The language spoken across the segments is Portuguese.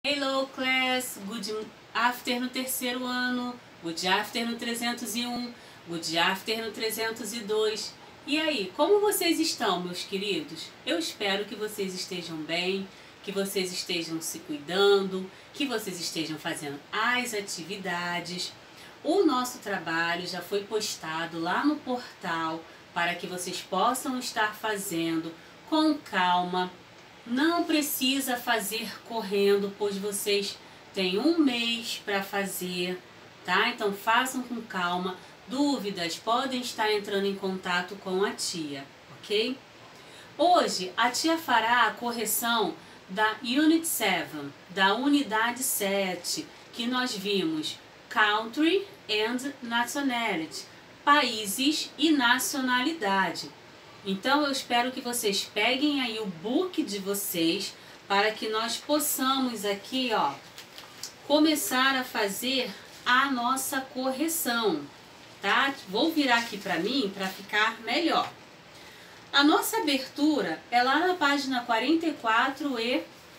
Hello class, good after no terceiro ano, good after no 301, good after no 302. E aí, como vocês estão, meus queridos? Eu espero que vocês estejam bem, que vocês estejam se cuidando, que vocês estejam fazendo as atividades. O nosso trabalho já foi postado lá no portal para que vocês possam estar fazendo com calma. Não precisa fazer correndo, pois vocês têm um mês para fazer, tá? Então façam com calma. Dúvidas podem estar entrando em contato com a tia, ok? Hoje a tia fará a correção da Unit 7, da unidade 7, que nós vimos Country and Nationality, países e nacionalidade. Então eu espero que vocês peguem aí o book de vocês para que nós possamos aqui, ó, começar a fazer a nossa correção, tá? Vou virar aqui para mim para ficar melhor. A nossa abertura é lá na página 44 e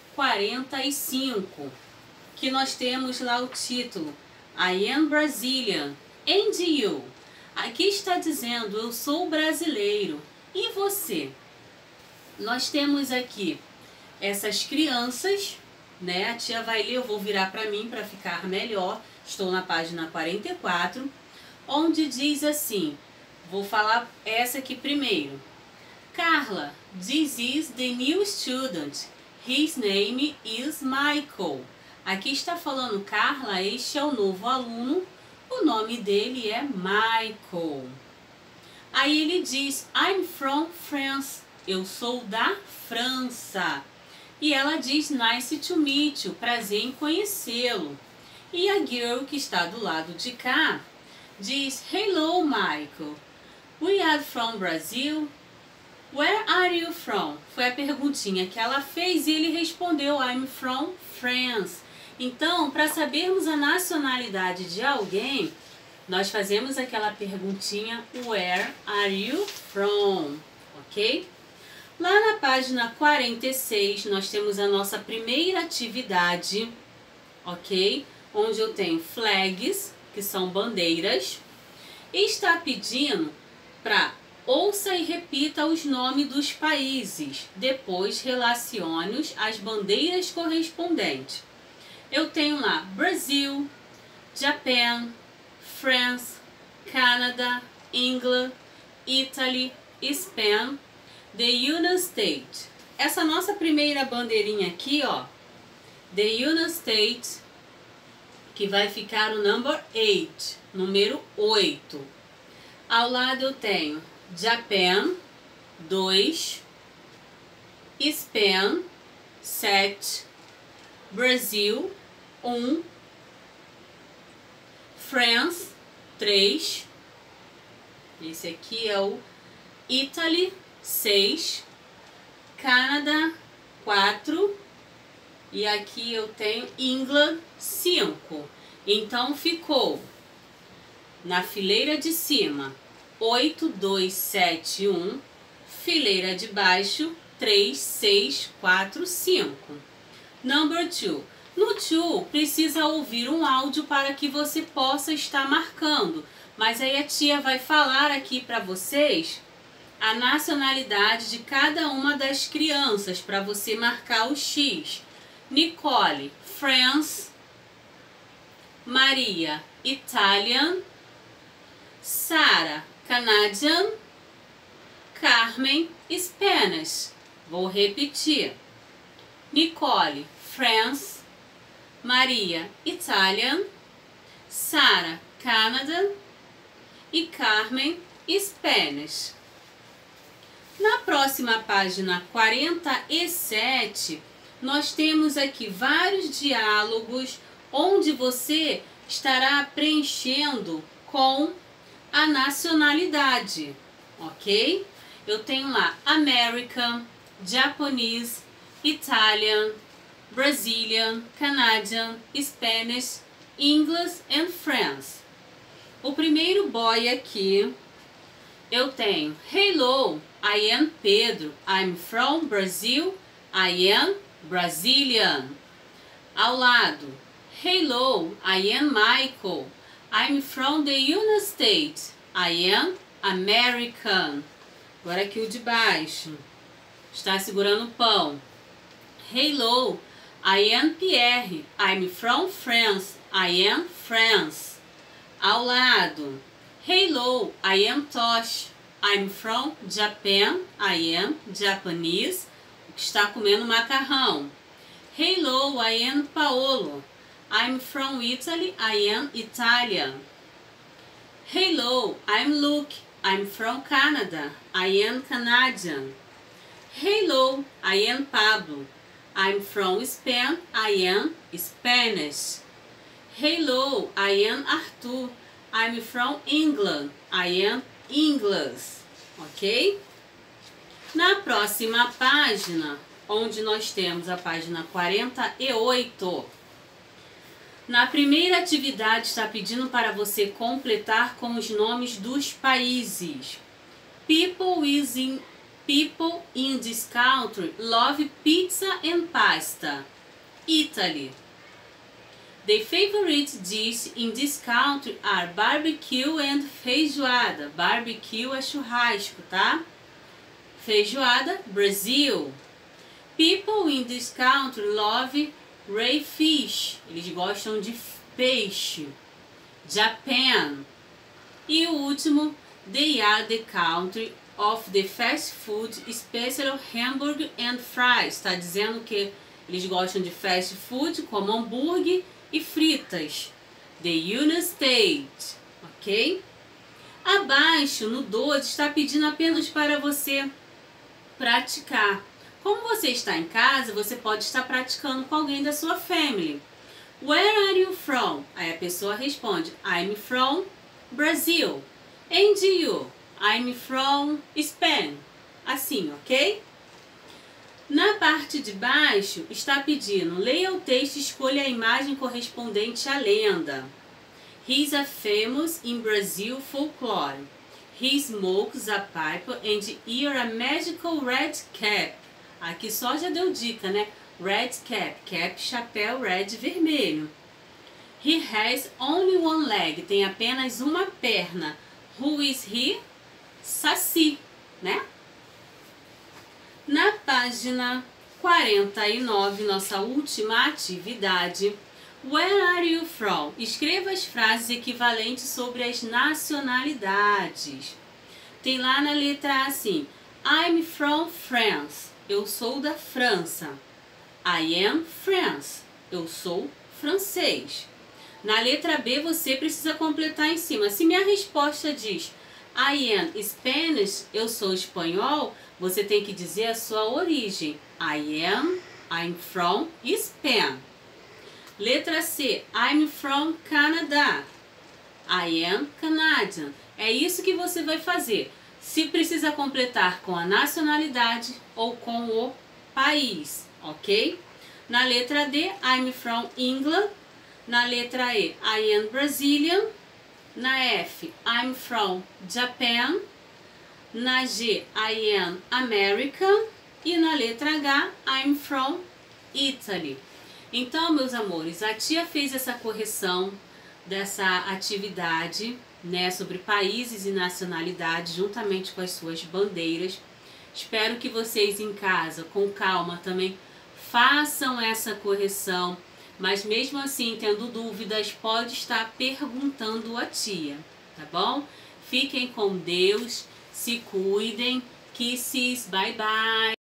45, que nós temos lá o título I am Brazilian and you. Aqui está dizendo eu sou brasileiro. E você? Nós temos aqui essas crianças, né? A tia vai ler, eu vou virar para mim para ficar melhor. Estou na página 44, onde diz assim, vou falar essa aqui primeiro. Carla, this is the new student. His name is Michael. Aqui está falando Carla, este é o novo aluno. O nome dele é Michael. Aí ele diz, I'm from France. Eu sou da França. E ela diz, nice to meet you. Prazer em conhecê-lo. E a girl que está do lado de cá diz, hello Michael. We are from Brazil. Where are you from? Foi a perguntinha que ela fez e ele respondeu, I'm from France. Então, para sabermos a nacionalidade de alguém, nós fazemos aquela perguntinha, where are you from? Ok? Lá na página 46, nós temos a nossa primeira atividade, ok? Onde eu tenho flags, que são bandeiras, e está pedindo para ouça e repita os nomes dos países, depois relacione-os às bandeiras correspondentes. Eu tenho lá Brasil, Japan, France, Canada, England, Italy, Spain, the United States. Essa nossa primeira bandeirinha aqui, ó, the United States, que vai ficar o number 8, número 8. Ao lado eu tenho Japan, 2, Spain, 7, Brasil, 1, France, 3, esse aqui é o Italy, 6, Canadá, 4, e aqui eu tenho England, 5. Então ficou na fileira de cima 8, 2, 7, 1, fileira de baixo 3, 6, 4, 5. Number 2. No 2, precisa ouvir um áudio para que você possa estar marcando. Mas aí a tia vai falar aqui para vocês a nacionalidade de cada uma das crianças, para você marcar o X. Nicole, France. Maria, Italian. Sara, Canadian. Carmen, Spanish. Vou repetir. Nicole, France. Maria, Italian. Sara, Canada. E Carmen, Spanish. Na próxima página 47, nós temos aqui vários diálogos onde você estará preenchendo com a nacionalidade, ok? Eu tenho lá American, Japanese, Italian, Brazilian, Canadian, Spanish, English and France. O primeiro boy aqui, eu tenho hello, I am Pedro, I'm from Brazil, I am Brazilian. Ao lado, hello, I am Michael. I'm from the United States. I am American. Agora aqui o de baixo. Está segurando o pão. Hello, I am Pierre. I'm from France. I am France. Ao lado, hello, I am Tosh. I'm from Japan. I am Japanese. Que está comendo macarrão. Hello, I am Paolo. I'm from Italy. I am Italian. Hello, I'm Luke. I'm from Canada. I am Canadian. Hello, I am Pablo. I'm from Spain. I am Spanish. Hello, I am Arthur. I'm from England. I am English. Ok? Na próxima página, onde nós temos a página 48, na primeira atividade está pedindo para você completar com os nomes dos países. People in this country love pizza and pasta. Italy. The favorite dish in this country are barbecue and feijoada. Barbecue é churrasco, tá? Feijoada, Brazil. People in this country love ray fish. Eles gostam de peixe. Japan. E o último, they are the country of the fast food, especially hamburger and fries. Está dizendo que eles gostam de fast food, como hambúrguer e fritas. The United States. Ok? Abaixo, no 12, está pedindo apenas para você praticar. Como você está em casa, você pode estar praticando com alguém da sua family. Where are you from? Aí a pessoa responde, I'm from Brazil. And you? I'm from Spain. Assim, ok? Na parte de baixo, está pedindo, leia o texto e escolha a imagem correspondente à lenda. He's a famous in Brazil folklore. He smokes a pipe and wears a magical red cap. Aqui só já deu dica, né? Red cap, cap, chapéu, red, vermelho. He has only one leg, tem apenas uma perna. Who is he? Saci, né? Na página 49, nossa última atividade. Where are you from? Escreva as frases equivalentes sobre as nacionalidades. Tem lá na letra A assim, I'm from France. Eu sou da França. I am France. Eu sou francês. Na letra B, você precisa completar em cima. Se minha resposta diz I am Spanish, eu sou espanhol, você tem que dizer a sua origem. I'm from Spain. Letra C, I'm from Canada. I am Canadian. É isso que você vai fazer. Se precisa completar com a nacionalidade ou com o país, ok? Na letra D, I'm from England. Na letra E, I am Brazilian. Na F, I'm from Japan. Na G, I am American. E na letra H, I'm from Italy. Então, meus amores, a tia fez essa correção dessa atividade, né, sobre países e nacionalidades, juntamente com as suas bandeiras. Espero que vocês em casa, com calma também, façam essa correção. Mas mesmo assim, tendo dúvidas, pode estar perguntando à tia, tá bom? Fiquem com Deus, se cuidem, kisses, bye bye!